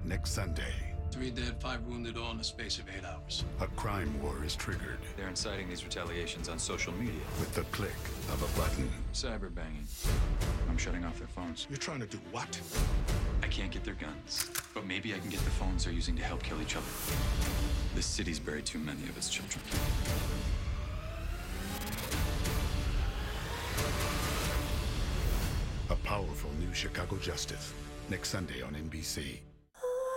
Next Sunday, 3 dead, 5 wounded, all in the space of 8 hours. a crime war is triggered They're inciting these retaliations on social media. with the click of a button. Cyber banging. I'm shutting off their phones. You're trying to do what? I can't get their guns, but maybe I can get the phones they're using to help kill each other. This city's buried too many of its children. A powerful new Chicago Justice. Next Sunday on NBC.